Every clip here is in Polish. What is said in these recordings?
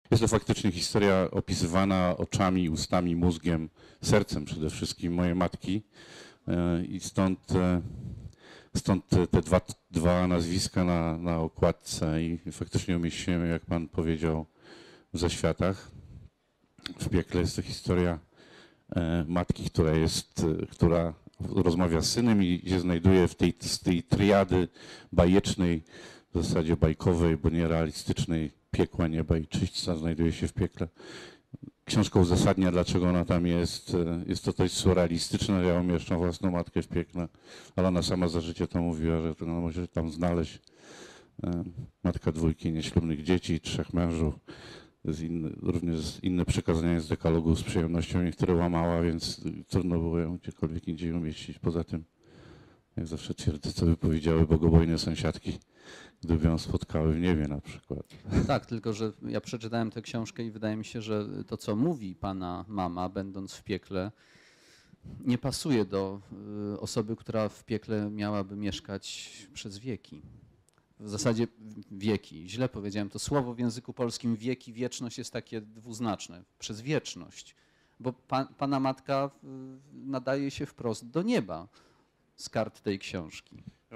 Jest to faktycznie historia opisywana oczami, ustami, mózgiem, sercem przede wszystkim mojej matki i stąd te dwa nazwiska na okładce i faktycznie umieściłem, jak pan powiedział, w zaświatach. W piekle jest to historia matki, która rozmawia z synem i się znajduje z tej triady bajecznej, w zasadzie bajkowej, bo nierealistycznej, piekła, nieba i czyśćca, znajduje się w piekle. Książka uzasadnia, dlaczego ona tam jest. Jest to dość surrealistyczne, ja umieszczam własną matkę w piekle, ale ona sama za życie to mówiła, że ona może tam znaleźć matka 2 nieślubnych dzieci, 3 mężów. Również inne przekazania z dekalogu z przyjemnością niektóre łamała, więc trudno było ją gdziekolwiek indziej umieścić. Poza tym, jak zawsze twierdzę, co by powiedziały bogobojne sąsiadki, gdyby ją spotkały w niebie na przykład. Tak, tylko że ja przeczytałem tę książkę i wydaje mi się, że to, co mówi pana mama, będąc w piekle, nie pasuje do osoby, która w piekle miałaby mieszkać przez wieki. W zasadzie wieki. Źle powiedziałem to słowo w języku polskim wieki, wieczność jest takie dwuznaczne. Przez wieczność. Bo pana matka nadaje się wprost do nieba z kart tej książki.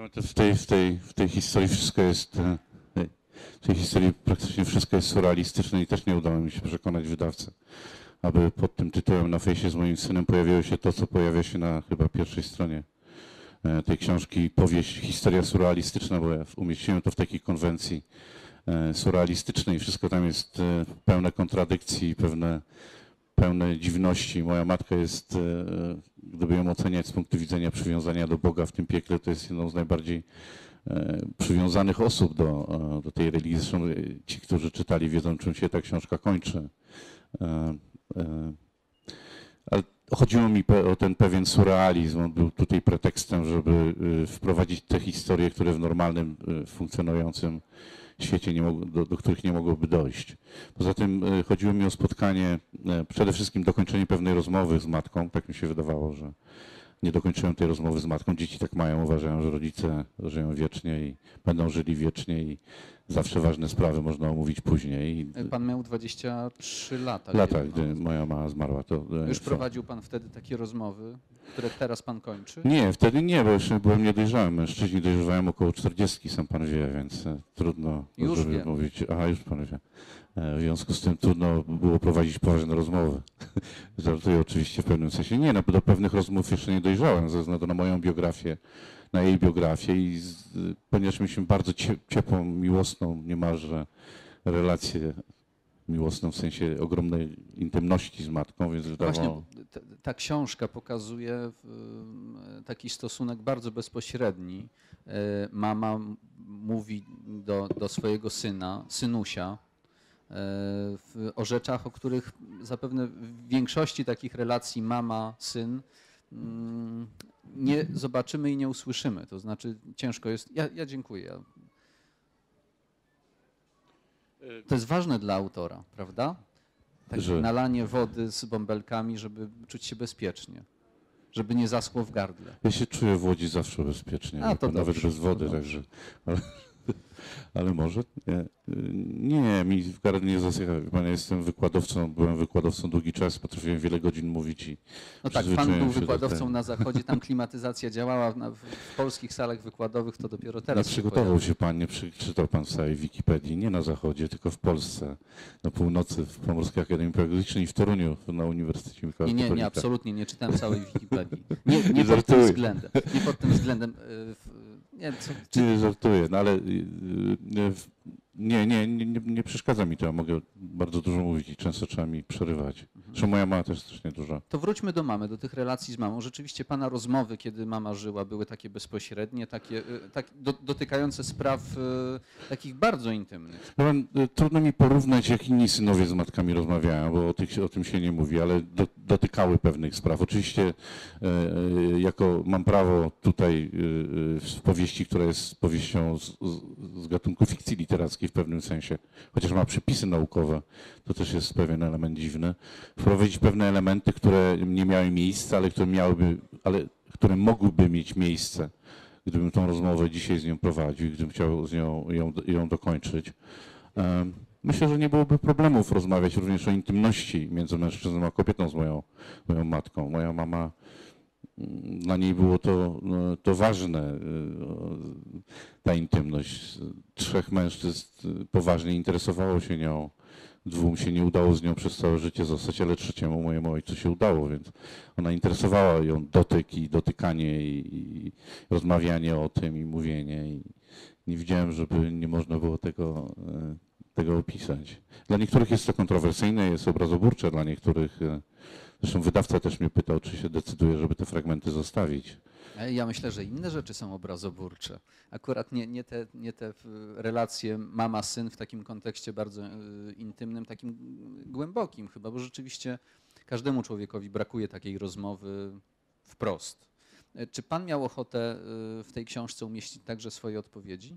W tej historii wszystko jest, w tej historii praktycznie wszystko jest surrealistyczne i też nie udało mi się przekonać wydawcę, aby pod tym tytułem na fejsie z moim synem pojawiło się to, co pojawia się na chyba pierwszej stronie tej książki, powieść, historia surrealistyczna, bo ja umieściłem to w takiej konwencji surrealistycznej. Wszystko tam jest pełne kontradykcji, pełne dziwności. Moja matka jest, gdyby ją oceniać z punktu widzenia przywiązania do Boga w tym piekle, to jest jedną z najbardziej przywiązanych osób do tej religii. Zresztą ci, którzy czytali, wiedzą, czym się ta książka kończy. Ale chodziło mi o ten pewien surrealizm. On był tutaj pretekstem, żeby wprowadzić te historie, które w normalnym, funkcjonującym świecie do których nie mogłoby dojść. Poza tym chodziło mi o spotkanie, przede wszystkim dokończenie pewnej rozmowy z matką. Tak mi się wydawało, że nie dokończyłem tej rozmowy z matką. Dzieci tak mają, uważają, że rodzice żyją wiecznie i będą żyli wiecznie i zawsze ważne sprawy można omówić później. Pan miał 23 lata. Gdy moja mama zmarła. To już prowadził pan wtedy takie rozmowy, które teraz pan kończy? Nie, wtedy nie, bo jeszcze byłem niedojrzałym. Mężczyźni dojrzewałem około 40, sam pan wie, więc trudno żeby mówić. Aha, już pan wie. W związku z tym trudno było prowadzić poważne rozmowy. Żartuję oczywiście w pewnym sensie. Nie, do pewnych rozmów jeszcze nie dojrzałem ze względu na moją biografię, na jej biografię i ponieważ mieliśmy bardzo ciepłą, miłosną niemalże relację miłosną w sensie ogromnej intymności z matką, więc Właśnie ta książka pokazuje taki stosunek bardzo bezpośredni. Mama mówi do swojego synusia, o rzeczach, o których zapewne w większości takich relacji mama-syn nie zobaczymy i nie usłyszymy. To znaczy ciężko jest. Ja dziękuję. To jest ważne dla autora, prawda? Takie nalanie wody z bąbelkami, żeby czuć się bezpiecznie, żeby nie zaschło w gardle. Ja się czuję w Łodzi zawsze bezpiecznie, nawet bez wody, także. Ale może? Nie, mi w gardle nie zasycha. Ja jestem wykładowcą, byłem wykładowcą długi czas, potrafiłem wiele godzin mówić i no tak, pan był wykładowcą na Zachodzie, tam klimatyzacja działała, w polskich salach wykładowych to dopiero teraz. Nie przygotował się pan, nie przeczytał pan w całej Wikipedii, nie na Zachodzie, tylko w Polsce, na północy, w Pomorskiej Akademii Pedagogicznej i w Toruniu, na Uniwersytecie Mikołaja Kopernika. Nie, absolutnie nie czytałem całej Wikipedii. Nie pod tym względem. Nie pod tym względem. Nie żartuję, no ale nie przeszkadza mi to, ja mogę bardzo dużo mówić i często trzeba mi przerywać. Zresztą moja mama też strasznie dużo. To wróćmy do mamy, do tych relacji z mamą. Rzeczywiście pana rozmowy, kiedy mama żyła, były takie bezpośrednie, dotykające spraw takich bardzo intymnych. Trudno mi porównać, jak inni synowie z matkami rozmawiają, bo o tym się nie mówi, ale dotykały pewnych spraw. Oczywiście mam prawo tutaj w powieści, która jest powieścią z gatunku fikcji literackiej w pewnym sensie, chociaż ma przepisy naukowe, to też jest pewien element dziwny, wprowadzić pewne elementy, które nie miały miejsca, ale które mogłyby mieć miejsce, gdybym tą rozmowę dzisiaj z nią prowadził i gdybym chciał ją dokończyć. myślę, że nie byłoby problemów rozmawiać również o intymności między mężczyzną a kobietą z moją matką. Moja mama, dla niej było to ważne, ta intymność. 3 mężczyzn poważnie interesowało się nią. 2 się nie udało z nią przez całe życie zostać, ale 3 mojemu ojcu się udało, więc ona interesowała ją dotyk i dotykanie i rozmawianie o tym i mówienie. I nie widziałem, żeby nie można było tego opisać. Dla niektórych jest to kontrowersyjne, jest obrazoburcze, dla niektórych, zresztą wydawca też mnie pytał, czy się decyduje, żeby te fragmenty zostawić. Ja myślę, że inne rzeczy są obrazoburcze. Akurat nie te relacje mama-syn w takim kontekście bardzo intymnym, takim głębokim chyba, bo rzeczywiście każdemu człowiekowi brakuje takiej rozmowy wprost. Czy pan miał ochotę w tej książce umieścić także swoje odpowiedzi?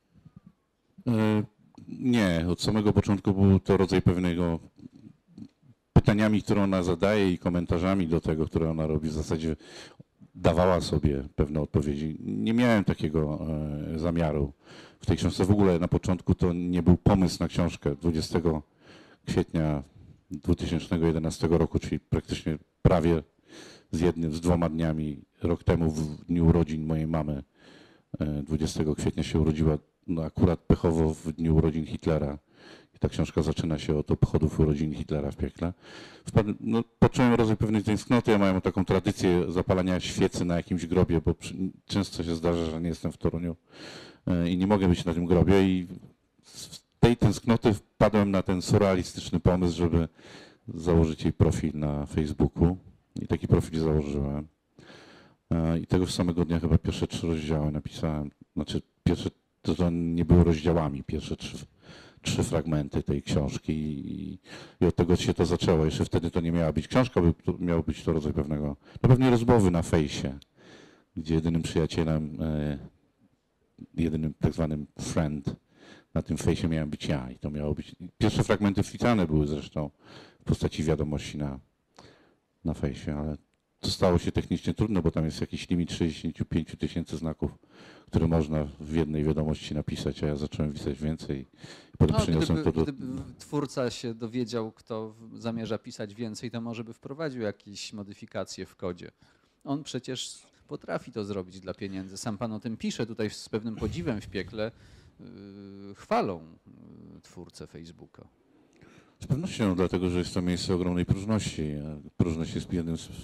Nie, od samego początku był to rodzaj pewnego pytaniami, które ona zadaje i komentarzami do tego, które ona robi. W zasadzie dawała sobie pewne odpowiedzi. Nie miałem takiego zamiaru w tej książce. W ogóle na początku to nie był pomysł na książkę. 20 kwietnia 2011 roku, czyli praktycznie prawie z 2 dniami, rok temu w dniu urodzin mojej mamy, 20 kwietnia się urodziła, no akurat pechowo w dniu urodzin Hitlera. I ta książka zaczyna się od obchodów urodzin Hitlera w piekle. Poczułem rodzaj pewnej tęsknoty. Ja mam taką tradycję zapalania świecy na jakimś grobie, bo często się zdarza, że nie jestem w Toruniu i nie mogę być na tym grobie. I z tej tęsknoty wpadłem na ten surrealistyczny pomysł, żeby założyć jej profil na Facebooku. I taki profil założyłem. I tego samego dnia chyba pierwsze 3 rozdziały napisałem. Znaczy pierwsze to nie były rozdziałami, pierwsze 3 fragmenty tej książki i od tego się to zaczęło. Jeszcze wtedy to nie miała być książka, miało być to rodzaj pewnej rozmowy na fejsie, gdzie jedynym przyjacielem, jedynym tak zwanym friend na tym fejsie miałem być ja. I to miało być. Pierwsze fragmenty wpisane były zresztą w postaci wiadomości na fejsie, ale to stało się technicznie trudno, bo tam jest jakiś limit 65 000 znaków, które można w jednej wiadomości napisać, a ja zacząłem pisać więcej. Potem przyniosłem to do... Gdyby twórca się dowiedział, kto zamierza pisać więcej, to może by wprowadził jakieś modyfikacje w kodzie. On przecież potrafi to zrobić dla pieniędzy. Sam pan o tym pisze, tutaj z pewnym podziwem w piekle chwalą twórcę Facebooka. Z pewnością, dlatego że jest to miejsce ogromnej próżności. A próżność jest jednym z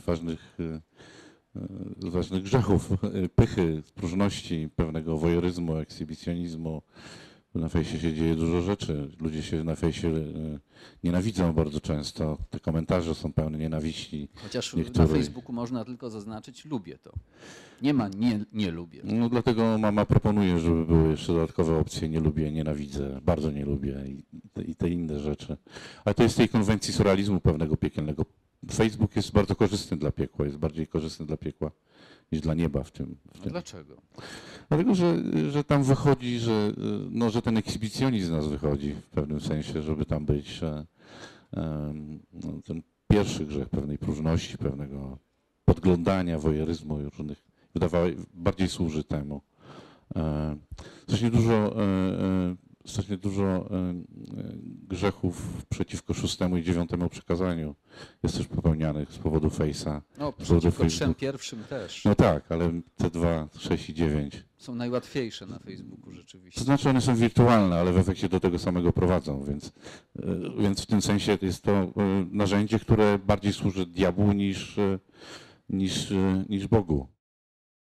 ważnych grzechów, pychy, próżności, pewnego wojeryzmu, ekshibicjonizmu. Na fejsie się dzieje dużo rzeczy. Ludzie się na fejsie nienawidzą bardzo często. Te komentarze są pełne nienawiści. Chociaż na Facebooku można tylko zaznaczyć lubię to. Nie ma nie lubię. No dlatego mama proponuje, żeby były jeszcze dodatkowe opcje nie lubię, nienawidzę, bardzo nie lubię i te inne rzeczy. Ale to jest tej konwencji surrealizmu pewnego piekielnego. Facebook jest bardzo korzystny dla piekła, jest bardziej korzystny dla piekła niż dla nieba w tym. A dlaczego? Dlatego, że tam wychodzi, że ten ekshibicjonizm z nas wychodzi w pewnym sensie, żeby tam być, że ten pierwszy grzech pewnej próżności, pewnego podglądania, wojeryzmu różnych, bardziej służy temu. Strasznie dużo grzechów przeciwko 6. i 9. przykazaniu jest też popełnianych z powodu Face'a. No, przeciwko 3 pierwszym też. No tak, ale te 2, 6 i 9. Są najłatwiejsze na Facebooku rzeczywiście. To znaczy one są wirtualne, ale w efekcie do tego samego prowadzą, więc w tym sensie jest to narzędzie, które bardziej służy diabłu niż Bogu.